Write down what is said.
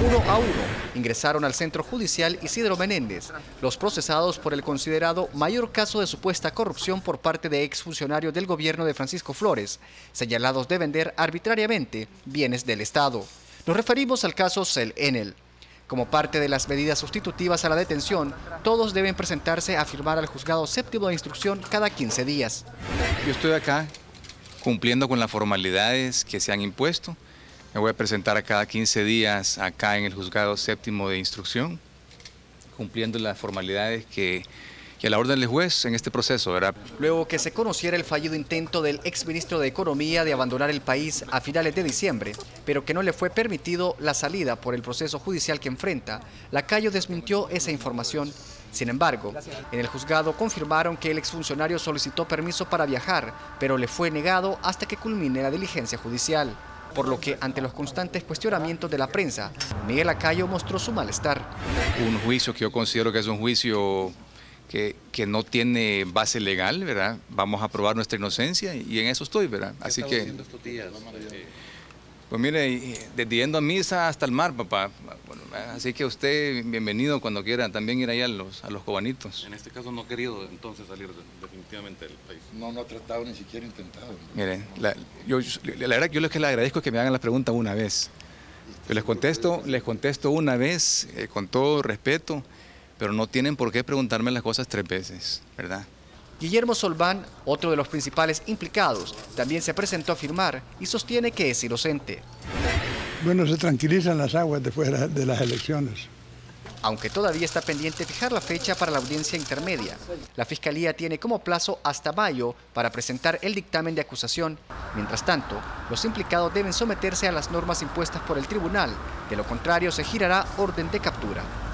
Uno a uno ingresaron al centro judicial Isidro Menéndez, los procesados por el considerado mayor caso de supuesta corrupción por parte de exfuncionarios del gobierno de Francisco Flores, señalados de vender arbitrariamente bienes del Estado. Nos referimos al caso Cel Enel. Como parte de las medidas sustitutivas a la detención, todos deben presentarse a firmar al juzgado séptimo de instrucción cada 15 días. Yo estoy acá cumpliendo con las formalidades que se han impuesto. Me voy a presentar a cada 15 días acá en el juzgado séptimo de instrucción, cumpliendo las formalidades que a la orden del juez en este proceso, ¿verdad? Luego que se conociera el fallido intento del exministro de Economía de abandonar el país a finales de diciembre, pero que no le fue permitido la salida por el proceso judicial que enfrenta, Lacayo desmintió esa información. Sin embargo, en el juzgado confirmaron que el exfuncionario solicitó permiso para viajar, pero le fue negado hasta que culmine la diligencia judicial. Por lo que, ante los constantes cuestionamientos de la prensa, Miguel Lacayo mostró su malestar. Un juicio que yo considero que es un juicio que no tiene base legal, ¿verdad? Vamos a probar nuestra inocencia y en eso estoy, ¿verdad? Así que, estos días, pues mire, desde yendo a misa hasta el mar, papá. Bueno, así que usted, bienvenido cuando quiera también ir ahí a los cubanitos. En este caso no ha querido entonces salir definitivamente del país. No ha tratado, ni siquiera intentado. Mire, la verdad que yo lo que le agradezco es que me hagan la pregunta una vez. Yo les contesto una vez, con todo respeto, pero no tienen por qué preguntarme las cosas 3 veces, ¿verdad? Guillermo Solván, otro de los principales implicados, también se presentó a firmar y sostiene que es inocente. Bueno, se tranquilizan las aguas después de las elecciones. Aunque todavía está pendiente fijar la fecha para la audiencia intermedia, la Fiscalía tiene como plazo hasta mayo para presentar el dictamen de acusación. Mientras tanto, los implicados deben someterse a las normas impuestas por el tribunal, de lo contrario se girará orden de captura.